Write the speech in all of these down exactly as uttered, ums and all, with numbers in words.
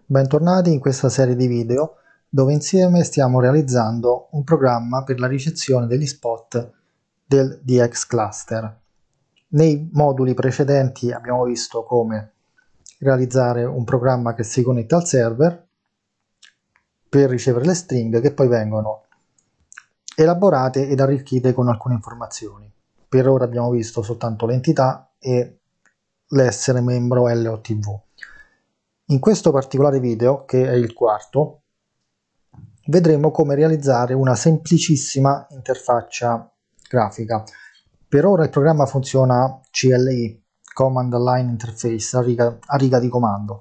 Bentornati in questa serie di video dove insieme stiamo realizzando un programma per la ricezione degli spot del D X Cluster. Nei moduli precedenti abbiamo visto come realizzare un programma che si connette al server per ricevere le stringhe che poi vengono elaborate ed arricchite con alcune informazioni. Per ora abbiamo visto soltanto l'entità e l'essere membro L O T V. In questo particolare video, che è il quarto, vedremo come realizzare una semplicissima interfaccia grafica. Per ora il programma funziona C L I, Command Line Interface, a riga, a riga di comando.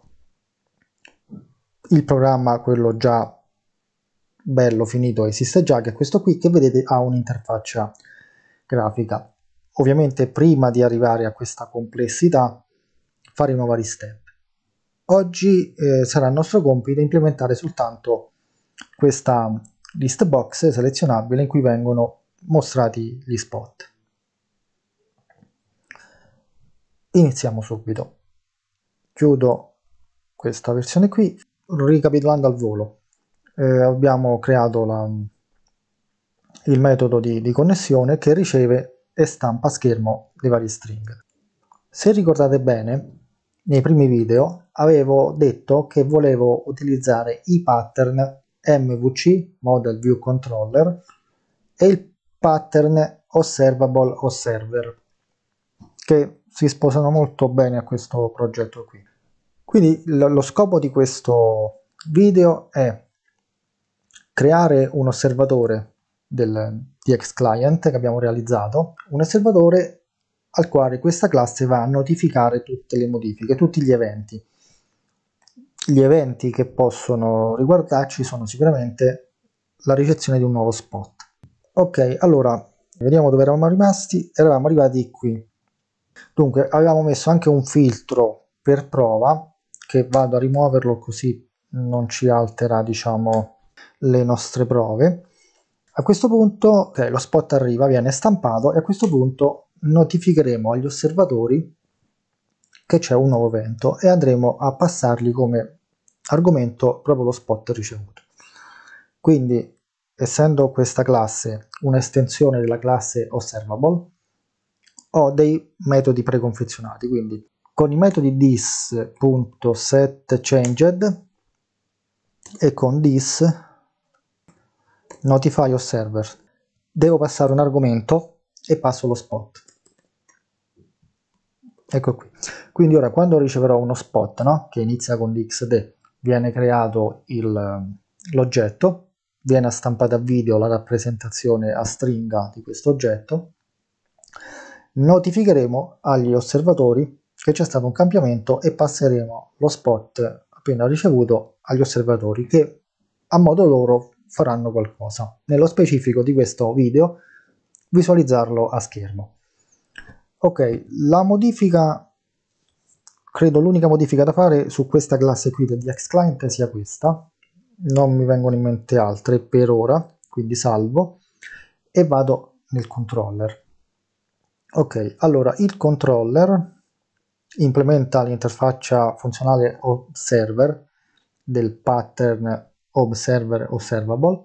Il programma, quello già bello finito, esiste già, che è questo qui, che vedete ha un'interfaccia grafica. Ovviamente prima di arrivare a questa complessità faremo vari step. Oggi eh, sarà il nostro compito implementare soltanto questa list box selezionabile in cui vengono mostrati gli spot. Iniziamo subito. Chiudo questa versione qui. Ricapitolando al volo, eh, abbiamo creato la, il metodo di, di connessione che riceve e stampa a schermo le varie stringhe. Se ricordate bene, nei primi video avevo detto che volevo utilizzare i pattern M V C, Model View Controller, e il pattern Observable Observer, che si sposano molto bene a questo progetto qui. Quindi lo scopo di questo video è creare un osservatore del D X Client che abbiamo realizzato, un osservatore al quale questa classe va a notificare tutte le modifiche, tutti gli eventi. Gli eventi che possono riguardarci sono sicuramente la ricezione di un nuovo spot. Ok, allora vediamo dove eravamo rimasti. Eravamo arrivati qui. Dunque avevamo messo anche un filtro per prova, che vado a rimuoverlo così non ci altera, diciamo, le nostre prove. A questo punto okay, lo spot arriva, viene stampato e a questo punto notificheremo agli osservatori che c'è un nuovo evento e andremo a passargli come argomento proprio lo spot ricevuto. Quindi, essendo questa classe un'estensione della classe Observable, ho dei metodi preconfezionati, quindi con i metodi this.setChanged e con this notify observer devo passare un argomento e passo lo spot. Ecco qui. Quindi ora quando riceverò uno spot, no, che inizia con l'xd, viene creato l'oggetto, viene stampata a video la rappresentazione a stringa di questo oggetto, notificheremo agli osservatori che c'è stato un cambiamento e passeremo lo spot appena ricevuto agli osservatori che a modo loro faranno qualcosa. Nello specifico di questo video visualizzarlo a schermo. Ok, la modifica, credo l'unica modifica da fare su questa classe qui del D X Client sia questa, non mi vengono in mente altre per ora, quindi salvo e vado nel controller. Ok, allora il controller implementa l'interfaccia funzionale observer del pattern observer observable.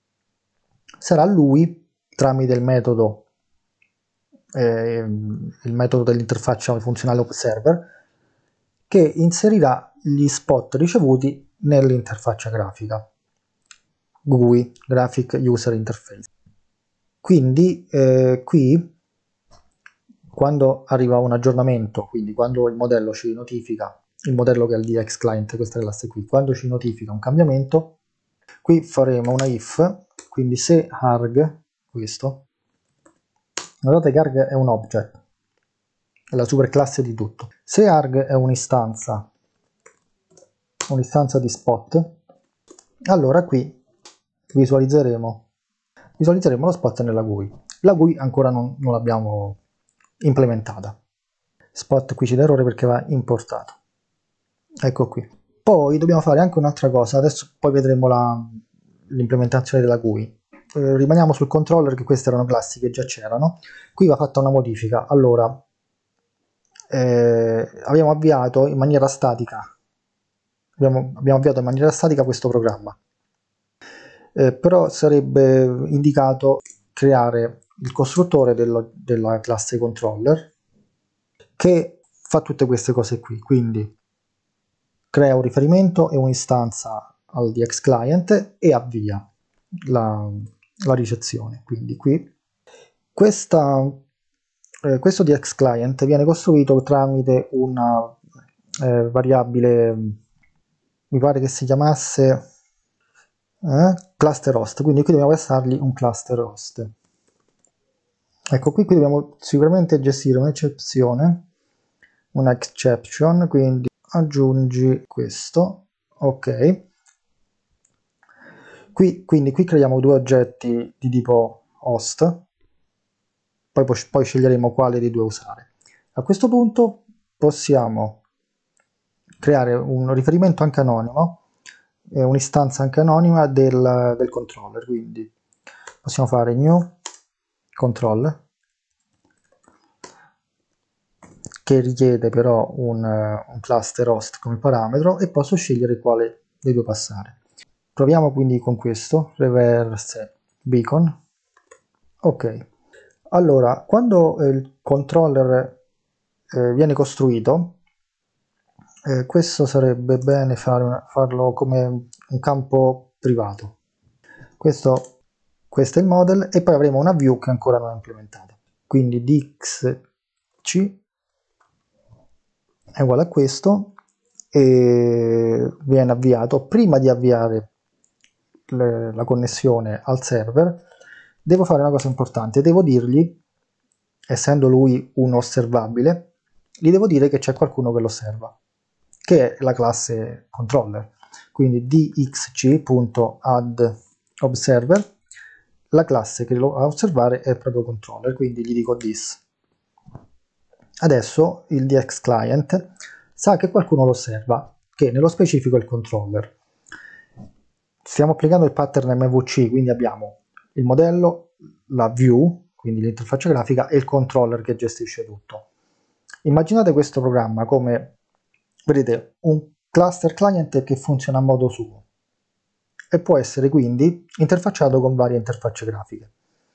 Sarà lui, tramite il metodo eh, il metodo dell'interfaccia funzionale observer, che inserirà gli spot ricevuti nell'interfaccia grafica G U I, Graphic User Interface. Quindi eh, qui quando arriva un aggiornamento, quindi quando il modello ci notifica, il modello che è il D X Client, questa classe qui, quando ci notifica un cambiamento, qui faremo una if, quindi se arg, questo, guardate che arg è un object, è la superclasse di tutto. Se arg è un'istanza, un'istanza di spot, allora qui visualizzeremo, visualizzeremo lo spot nella G U I. La G U I ancora non, non l'abbiamo implementata. Spot qui c'è l'errore perché va importato. Ecco qui. Poi dobbiamo fare anche un'altra cosa, adesso poi vedremo l'implementazione della G U I. Eh, rimaniamo sul controller, che queste erano classi che già c'erano. Qui va fatta una modifica. Allora, eh, abbiamo avviato in maniera statica abbiamo, abbiamo avviato in maniera statica questo programma. Eh, però sarebbe indicato creare il costruttore dello, della classe controller che fa tutte queste cose qui, quindi crea un riferimento e un'istanza al D X client e avvia la, la ricezione. Quindi qui questa, eh, questo D X client viene costruito tramite una eh, variabile, mi pare che si chiamasse eh, cluster host, quindi qui dobbiamo passargli un cluster host. Ecco, qui, qui dobbiamo sicuramente gestire un'eccezione, una exception, quindi aggiungi questo, ok. Qui, quindi qui creiamo due oggetti di tipo host, poi, poi sceglieremo quale dei due usare. A questo punto possiamo creare un riferimento anche anonimo, eh, un'istanza anche anonima del, del controller, quindi possiamo fare new controller, che richiede però un, un cluster host come parametro, e posso scegliere quale dei due passare. Proviamo quindi con questo, reverse beacon. Ok, allora quando il controller eh, viene costruito, eh, questo sarebbe bene fare una, farlo come un campo privato. Questo, questo è il model, e poi avremo una view che ancora non è implementata. Quindi dxc è uguale a questo, e viene avviato. Prima di avviare le, la connessione al server devo fare una cosa importante, devo dirgli, essendo lui un osservabile, gli devo dire che c'è qualcuno che lo osserva, che è la classe controller. Quindi dxc.addObserver, la classe che lo va a osservare è proprio controller, quindi gli dico this. Adesso il D X client sa che qualcuno lo osserva, che nello specifico è il controller. Stiamo applicando il pattern M V C, quindi abbiamo il modello, la view, quindi l'interfaccia grafica, e il controller che gestisce tutto. Immaginate questo programma come, vedete, un cluster client che funziona a modo suo e può essere quindi interfacciato con varie interfacce grafiche.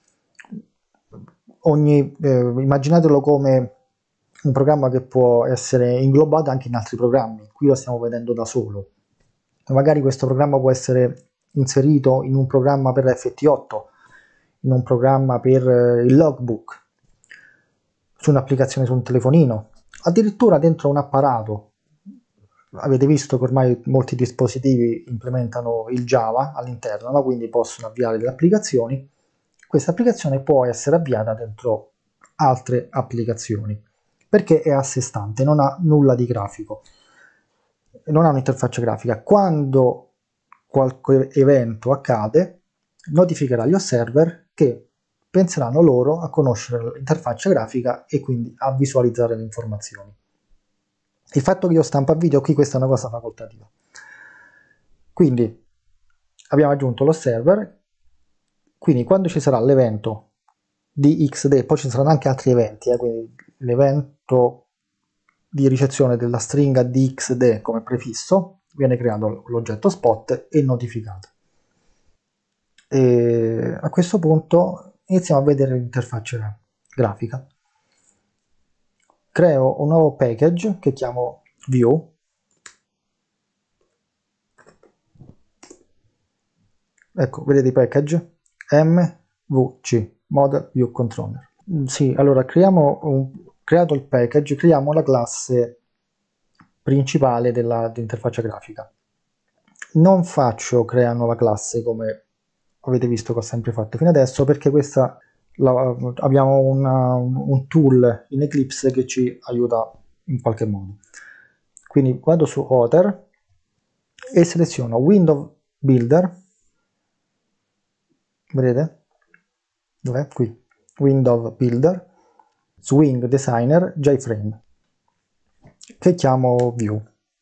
Ogni, eh, immaginatelo come un programma che può essere inglobato anche in altri programmi. Qui lo stiamo vedendo da solo. Magari questo programma può essere inserito in un programma per F T otto, in un programma per eh, il logbook, su un'applicazione su un telefonino, addirittura dentro un apparato. Avete visto che ormai molti dispositivi implementano il Java all'interno, no? Quindi possono avviare delle applicazioni. Questa applicazione può essere avviata dentro altre applicazioni, perché è a sé stante, non ha nulla di grafico, non ha un'interfaccia grafica. Quando qualche evento accade, notificherà gli osserver, che penseranno loro a conoscere l'interfaccia grafica e quindi a visualizzare le informazioni. Il fatto che io stampo a video qui, questa è una cosa facoltativa. Quindi abbiamo aggiunto l'osserver, quindi quando ci sarà l'evento di X D, poi ci saranno anche altri eventi, eh, quindi l'evento di ricezione della stringa di X D come prefisso, viene creato l'oggetto spot e notificato. E a questo punto iniziamo a vedere l'interfaccia grafica. Creo un nuovo package che chiamo view. Ecco, vedete i package? M V C, Model View Controller. Sì, allora creiamo un, creato il package, creiamo la classe principale dell'interfaccia grafica. Non faccio crea nuova classe come avete visto che ho sempre fatto fino adesso, perché questa la, abbiamo una, un tool in Eclipse che ci aiuta in qualche modo. Quindi vado su Other e seleziono Window Builder, vedete? Dov'è? Qui. Window Builder, Swing Designer, JFrame, che chiamo View.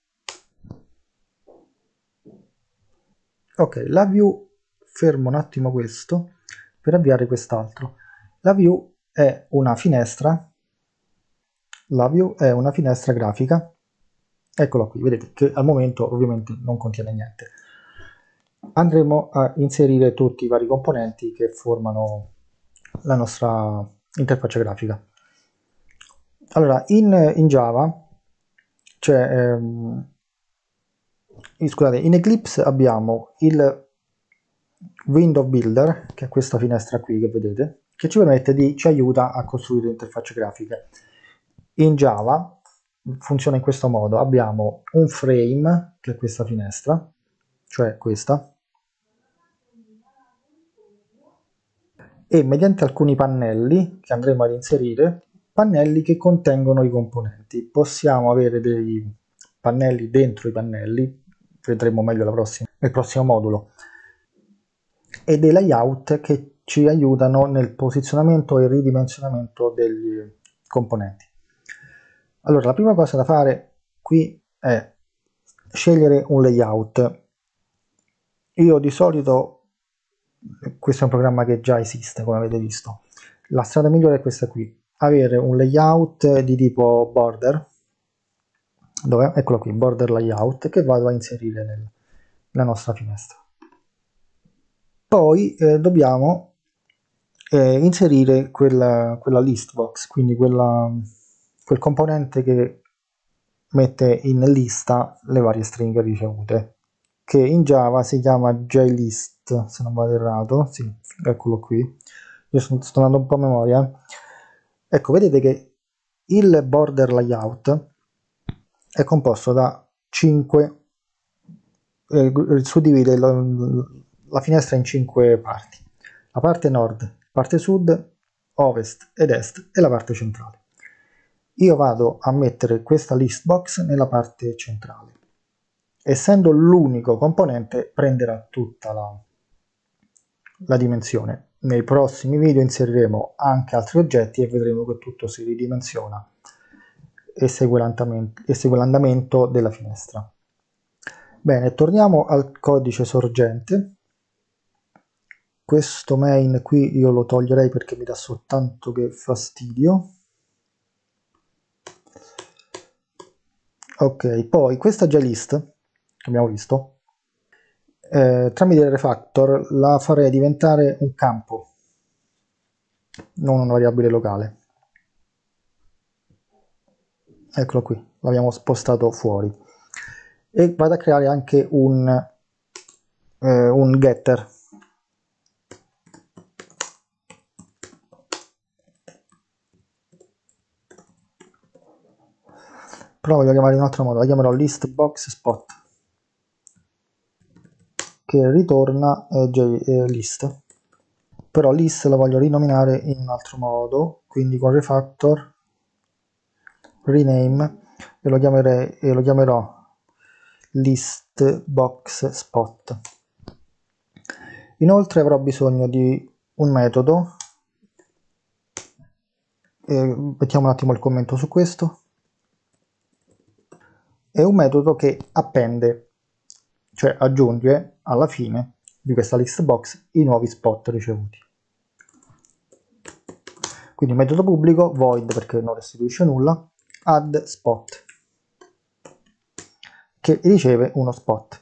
Ok, la View, fermo un attimo questo per avviare quest'altro. La View è una finestra, la View è una finestra grafica Eccolo qui, vedete che al momento ovviamente non contiene niente. Andremo a inserire tutti i vari componenti che formano la nostra interfaccia grafica. Allora, in, in Java, cioè, ehm, scusate, in Eclipse abbiamo il Window Builder, che è questa finestra qui che vedete, che ci permette di, ci aiuta a costruire interfacce grafiche. In Java funziona in questo modo: abbiamo un frame, che è questa finestra, cioè questa, e mediante alcuni pannelli che andremo ad inserire, pannelli che contengono i componenti. Possiamo avere dei pannelli dentro i pannelli, vedremo meglio la prossima, nel prossimo modulo, e dei layout che ci aiutano nel posizionamento e ridimensionamento degli componenti. Allora, la prima cosa da fare qui è scegliere un layout. Io di solito, questo è un programma che già esiste, come avete visto, la strada migliore è questa qui: avere un layout di tipo border, dove, eccolo qui, border layout, che vado a inserire nel, nella nostra finestra. Poi eh, dobbiamo eh, inserire quella, quella list box, quindi quella, quel componente che mette in lista le varie stringhe ricevute, che in Java si chiama JList, se non vado errato. Sì, eccolo qui. Io sto, sto andando un po' a memoria. Ecco, vedete che il border layout è composto da cinque, eh, suddivide la, la finestra in cinque parti: la parte nord, parte sud, ovest ed est e la parte centrale. Io vado a mettere questa list box nella parte centrale. Essendo l'unico componente, prenderà tutta la, la dimensione. Nei prossimi video inseriremo anche altri oggetti e vedremo che tutto si ridimensiona e segue l'andamento della finestra. Bene, torniamo al codice sorgente. Questo main qui io lo toglierei perché mi dà soltanto che fastidio. Ok, poi questa JList che abbiamo visto, eh, tramite il refactor la farei diventare un campo, non una variabile locale. Eccolo qui, l'abbiamo spostato fuori. E vado a creare anche un, eh, un getter. Però voglio chiamare in un altro modo, la chiamerò list box spot, che ritorna eh, eh, list. Però list la voglio rinominare in un altro modo, quindi con refactor rename, e lo, chiamerei, e lo chiamerò list box spot. Inoltre avrò bisogno di un metodo, e mettiamo un attimo il commento su questo, è un metodo che appende, cioè aggiunge alla fine di questa list box i nuovi spot ricevuti. Quindi metodo pubblico void, perché non restituisce nulla, add spot, che riceve uno spot.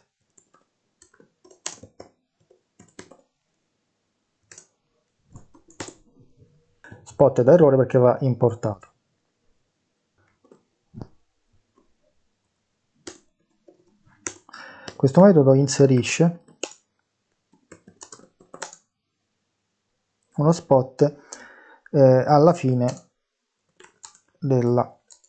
Spot è da errore perché va importato. Questo metodo inserisce uno spot eh, alla fine della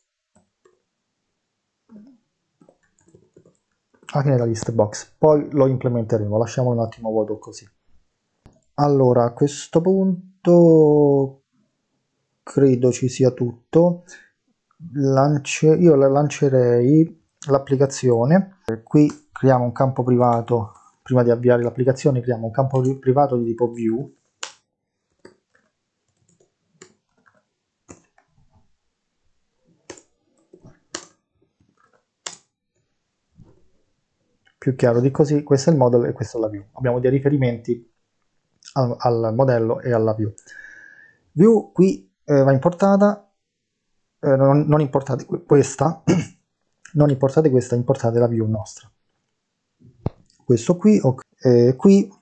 alla fine della list box, poi lo implementeremo, lasciamo un attimo vuoto così. Allora, a questo punto credo ci sia tutto. Lance... io lancerei l'applicazione. Qui creiamo un campo privato. Prima di avviare l'applicazione creiamo un campo privato di tipo view, più chiaro di così. Questo è il model e questa è la view. Abbiamo dei riferimenti al, al modello e alla view. View qui eh, va importata, eh, non, non importate questa, non importate questa, importate la view nostra. Questo qui, okay. E qui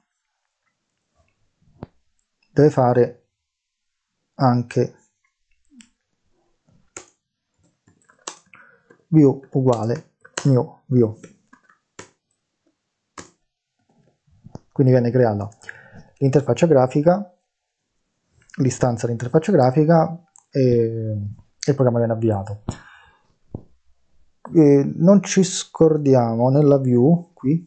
deve fare anche view uguale new view, quindi viene creata l'interfaccia grafica, l'istanza dell'interfaccia grafica e, e il programma viene avviato. E non ci scordiamo nella view qui,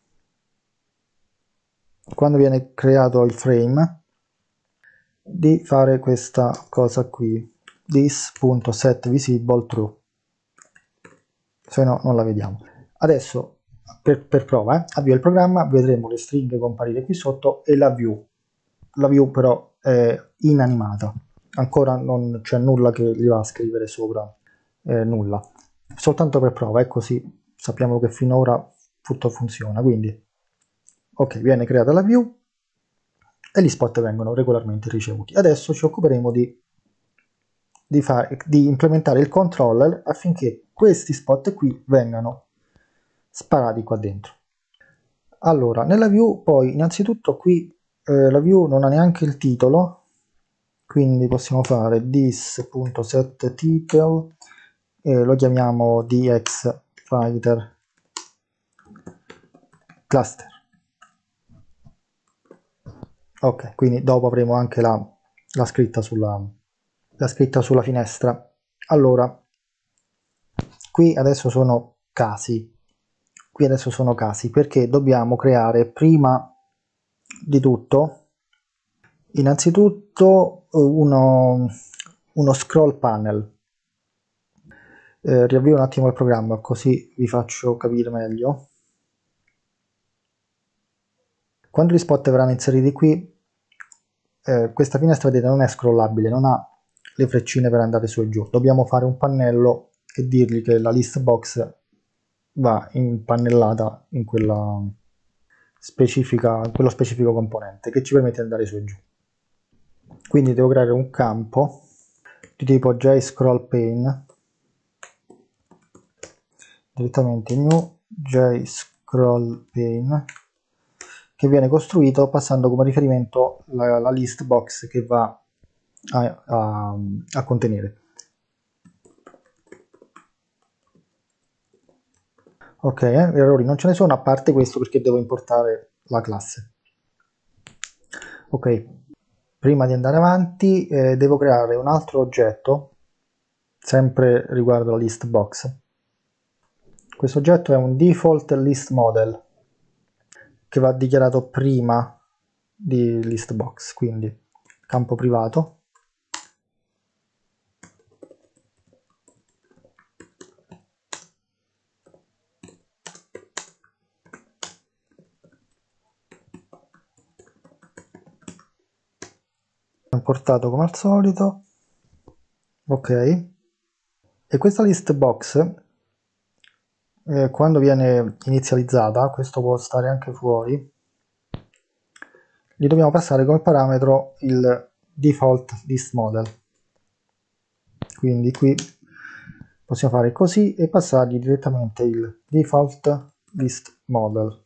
quando viene creato il frame, di fare questa cosa qui, this.setVisibleTrue, se no non la vediamo. Adesso per, per prova eh, avvio il programma, vedremo le stringhe comparire qui sotto e la view. La view però è inanimata, ancora non c'è nulla che gli va a scrivere sopra, eh, nulla, soltanto per prova, è così sappiamo che finora tutto funziona. Quindi ok, viene creata la view e gli spot vengono regolarmente ricevuti. Adesso ci occuperemo di, di, fare, di implementare il controller affinché questi spot qui vengano sparati qua dentro. Allora, nella view poi innanzitutto qui eh, la view non ha neanche il titolo, quindi possiamo fare this.setTitle, eh, lo chiamiamo dxfighter cluster. Ok, quindi dopo avremo anche la, la, scritta sulla, la scritta sulla finestra. Allora, qui adesso sono casi, qui adesso sono casi perché dobbiamo creare prima di tutto, innanzitutto uno, uno scroll panel. Eh, riavvio un attimo il programma così vi faccio capire meglio. Quando gli spot verranno inseriti qui, eh, questa finestra, vedete, non è scrollabile, non ha le freccine per andare su e giù. Dobbiamo fare un pannello e dirgli che la list box va impannellata in quella specifica, quello specifico componente che ci permette di andare su e giù. Quindi devo creare un campo di tipo JScrollPane, direttamente new JScrollPane, che viene costruito passando come riferimento la, la list box che va a, a, a contenere. Ok, eh, errori non ce ne sono a parte questo perché devo importare la classe. Ok, prima di andare avanti eh, devo creare un altro oggetto sempre riguardo la list box. Questo oggetto è un default list model che va dichiarato prima di list box, quindi campo privato. Importato come al solito. Ok, e questa list box eh, quando viene inizializzata, questo può stare anche fuori, gli dobbiamo passare come parametro il default list model. Quindi qui possiamo fare così e passargli direttamente il default list model.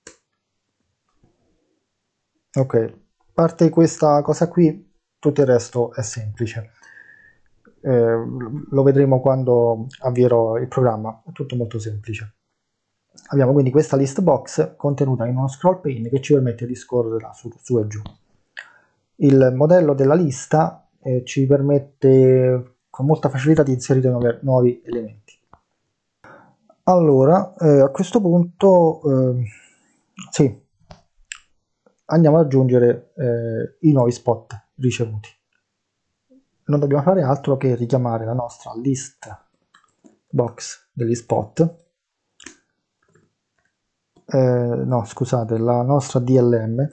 Ok, a parte questa cosa qui, tutto il resto è semplice. Eh, lo vedremo quando avvierò il programma, è tutto molto semplice. Abbiamo quindi questa list box contenuta in uno scroll pane che ci permette di scorrere su, su e giù. Il modello della lista eh, ci permette con molta facilità di inserire nuovi, nuovi elementi. Allora, eh, a questo punto, eh, sì, andiamo ad aggiungere eh, i nuovi spot ricevuti. Non dobbiamo fare altro che richiamare la nostra list box degli spot, eh, no scusate, la nostra D L M,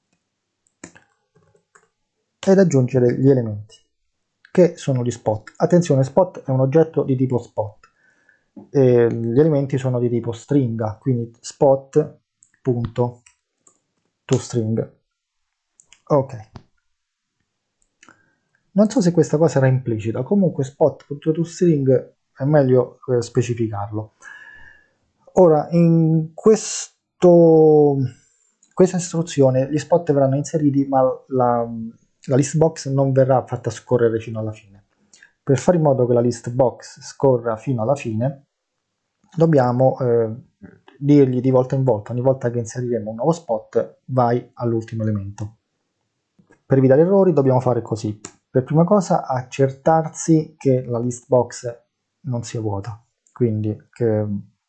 ed aggiungere gli elementi che sono gli spot. Attenzione, spot è un oggetto di tipo spot e gli elementi sono di tipo stringa, quindi spot.toString. ok, non so se questa cosa era implicita, comunque spot.toString è meglio eh, specificarlo. Ora, in questo, questa istruzione gli spot verranno inseriti, ma la, la list box non verrà fatta scorrere fino alla fine. Per fare in modo che la list box scorra fino alla fine, dobbiamo eh, dirgli di volta in volta, ogni volta che inseriremo un nuovo spot, vai all'ultimo elemento. Per evitare errori dobbiamo fare così. Per prima cosa accertarsi che la list box non sia vuota, quindi che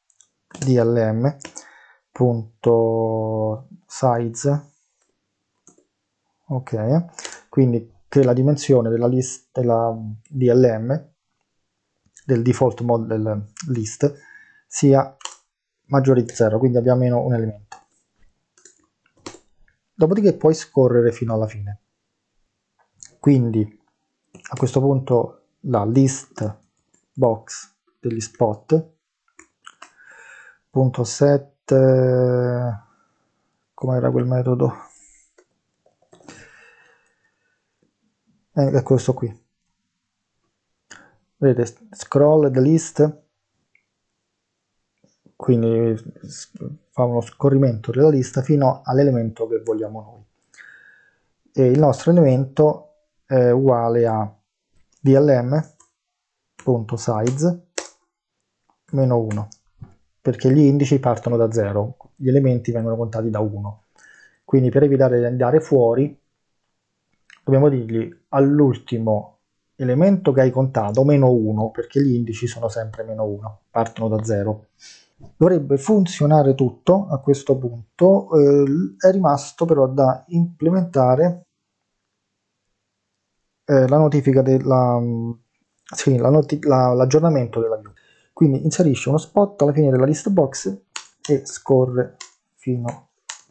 dlm.size, ok, quindi che la dimensione della list della dlm del default model list sia maggiore di zero, quindi abbia meno un elemento. Dopodiché puoi scorrere fino alla fine. Quindi a questo punto la list box degli spot punto set, come era quel metodo? Eh, è questo qui. Vedete, scroll the list, quindi fa uno scorrimento della lista fino all'elemento che vogliamo noi. E il nostro elemento è uguale a dlm.size meno uno, perché gli indici partono da zero, gli elementi vengono contati da uno. Quindi per evitare di andare fuori, dobbiamo dirgli all'ultimo elemento che hai contato meno uno, perché gli indici sono sempre meno uno, partono da zero. Dovrebbe funzionare tutto a questo punto, eh, è rimasto però da implementare eh, la notifica della sì, la noti la, l'aggiornamento della view. Quindi inserisce uno spot alla fine della list box e scorre fino.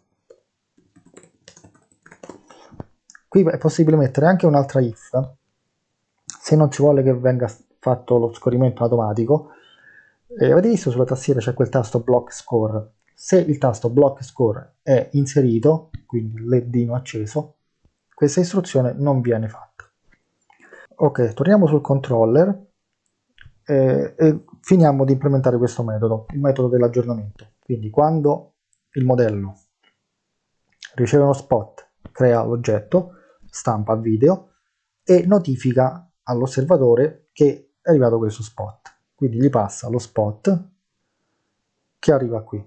Qui è possibile mettere anche un'altra if, se non ci vuole che venga fatto lo scorrimento automatico. Eh, avete visto sulla tastiera c'è quel tasto block score. Se il tasto block score è inserito, quindi il ledino acceso, questa istruzione non viene fatta. Ok, torniamo sul controller eh, e finiamo di implementare questo metodo, il metodo dell'aggiornamento. Quindi quando il modello riceve uno spot, crea l'oggetto, stampa video e notifica all'osservatore che è arrivato questo spot. Quindi gli passa lo spot che arriva qui.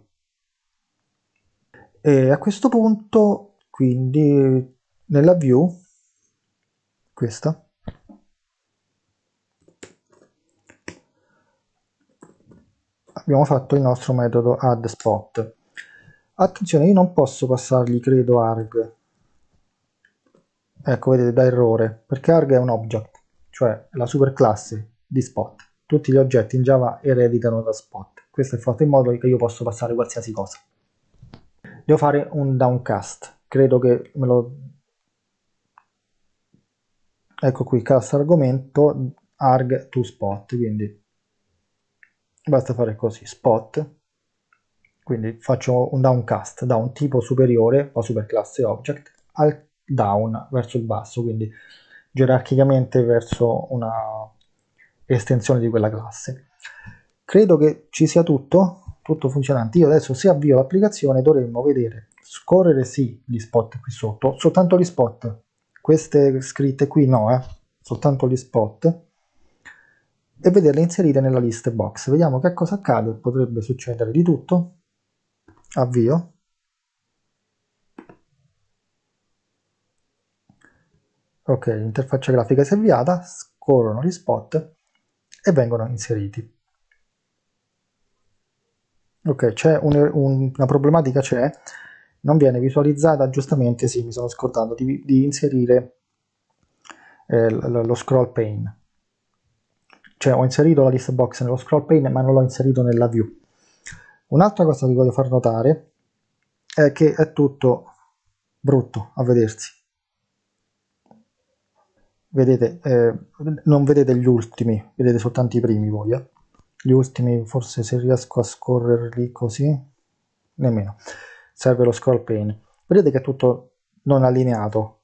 E a questo punto, quindi nella view, questa, abbiamo fatto il nostro metodo add spot. Attenzione, io non posso passargli, credo, arg. Ecco, vedete, da errore, perché arg è un object, cioè la superclasse di spot. Tutti gli oggetti in Java ereditano da spot. Questo è fatto in modo che io possa passare qualsiasi cosa. Devo fare un downcast. Credo che me lo... Ecco qui, cast argomento arg to spot, quindi basta fare così, spot. Quindi faccio un downcast da un tipo superiore, la superclasse object, al down, verso il basso, quindi gerarchicamente verso una estensione di quella classe. Credo che ci sia tutto, tutto funzionante. Io adesso, se avvio l'applicazione, dovremmo vedere scorrere sì gli spot qui sotto, soltanto gli spot, queste scritte qui no, eh, soltanto gli spot, e vederle inserite nella list box. Vediamo che cosa accade. Potrebbe succedere di tutto. Avvio. Ok, l'interfaccia grafica si è avviata, scorrono gli spot e vengono inseriti. Ok, c'è un, un, una problematica, c'è, non viene visualizzata, giustamente sì, mi sono scordato di, di inserire eh, lo scroll pane. Cioè ho inserito la list box nello scroll pane, ma non l'ho inserito nella view. Un'altra cosa che voglio far notare è che è tutto brutto a vedersi. Vedete, eh, non vedete gli ultimi, vedete soltanto i primi voi. Eh? Gli ultimi, forse se riesco a scorrerli così, nemmeno. Serve lo scroll pane. Vedete che è tutto non allineato.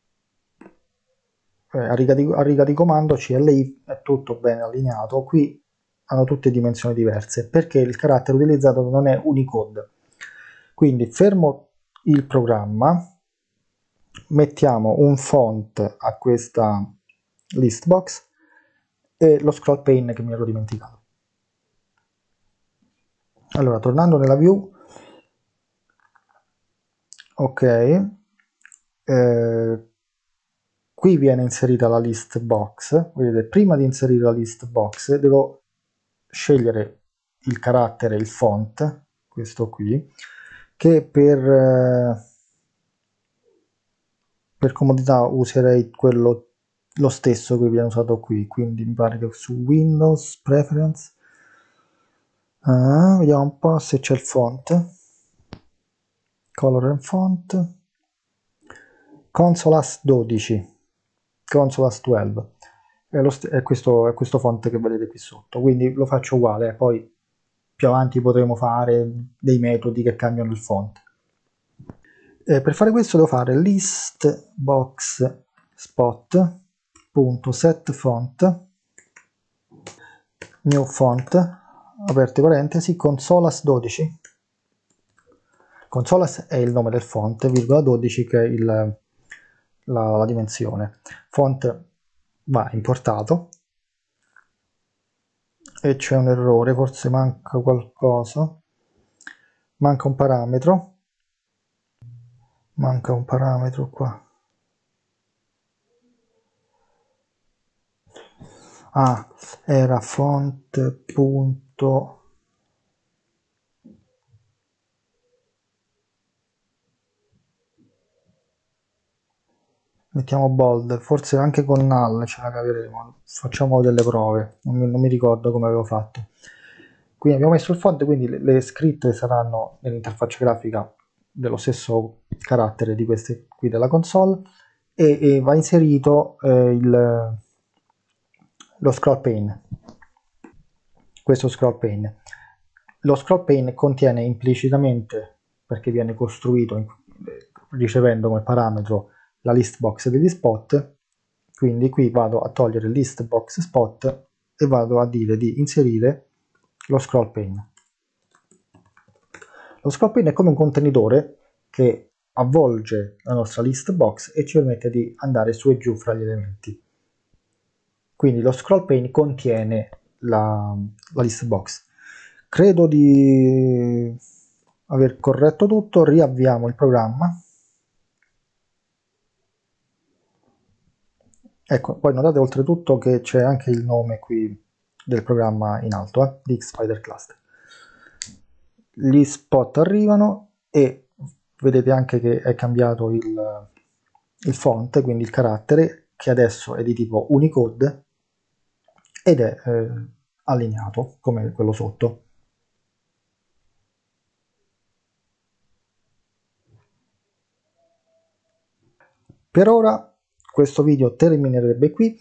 Eh, a, riga di, a riga di comando C L I è tutto ben allineato. Qui hanno tutte dimensioni diverse, perché il carattere utilizzato non è Unicode. Quindi fermo il programma, mettiamo un font a questa list box e lo scroll pane che mi ero dimenticato. Allora, tornando nella view, ok, eh, qui viene inserita la list box. Vedete, prima di inserire la list box devo scegliere il carattere, il font, questo qui, che per, eh, per comodità userei quello lo stesso che viene usato qui, quindi mi pare che su Windows Preference, ah, vediamo un po' se c'è il font, Color and Font, Consolas dodici, Consolas dodici, è, lo è, questo, è questo font che vedete qui sotto, quindi lo faccio uguale, poi più avanti potremo fare dei metodi che cambiano il font. Eh, per fare questo devo fare list box spot.set font new font, aperte parentesi, Consolas dodici. Consolas è il nome del font, virgola dodici che è il, la, la dimensione. Font va importato e c'è un errore, forse manca qualcosa, manca un parametro, manca un parametro qua. Ah, era font punto mettiamo bold, forse anche con null ce la caveremo, facciamo delle prove, non mi, non mi ricordo come avevo fatto. Quindi abbiamo messo il font, quindi le, le scritte saranno nell'interfaccia grafica dello stesso carattere di queste qui della console e, e va inserito eh, il, lo scroll pane, questo scroll pane. Lo scroll pane contiene implicitamente, perché viene costruito in, ricevendo come parametro la list box degli spot, quindi qui vado a togliere list box spot e vado a dire di inserire lo scroll pane. Lo scroll pane è come un contenitore che avvolge la nostra list box e ci permette di andare su e giù fra gli elementi. Quindi lo scroll pane contiene la, la list box. Credo di aver corretto tutto, riavviamo il programma. Ecco, poi notate oltretutto che c'è anche il nome qui del programma in alto, eh, di Spider Cluster. Gli spot arrivano e vedete anche che è cambiato il, il font, quindi il carattere, che adesso è di tipo Unicode ed è eh, allineato come quello sotto. Per ora questo video terminerebbe qui.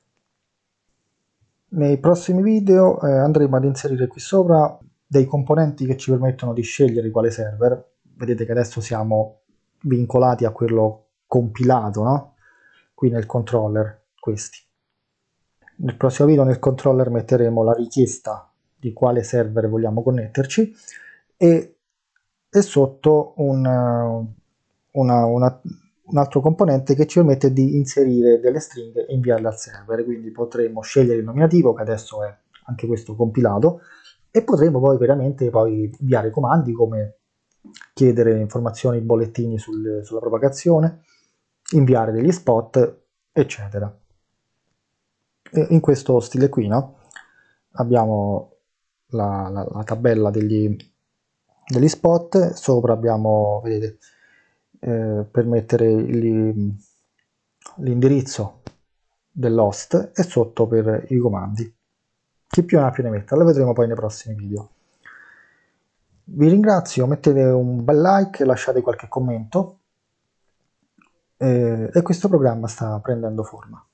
Nei prossimi video eh, andremo ad inserire qui sopra dei componenti che ci permettono di scegliere quale server. Vedete che adesso siamo vincolati a quello compilato, no? Qui nel controller, questi. Nel prossimo video nel controller metteremo la richiesta di quale server vogliamo connetterci e, e sotto un, una, una, un altro componente che ci permette di inserire delle stringhe e inviarle al server, quindi potremo scegliere il nominativo, che adesso è anche questo compilato, e potremo poi veramente poi inviare comandi come chiedere informazioni, bollettini sul, sulla propagazione, inviare degli spot, eccetera. E in questo stile qui, no? Abbiamo la, la, la tabella degli, degli spot, sopra abbiamo, vedete, eh, per mettere l'indirizzo dell'host e sotto per i comandi. Chi più ne ha più ne metta, lo vedremo poi nei prossimi video. Vi ringrazio, mettete un bel like, lasciate qualche commento eh, e questo programma sta prendendo forma.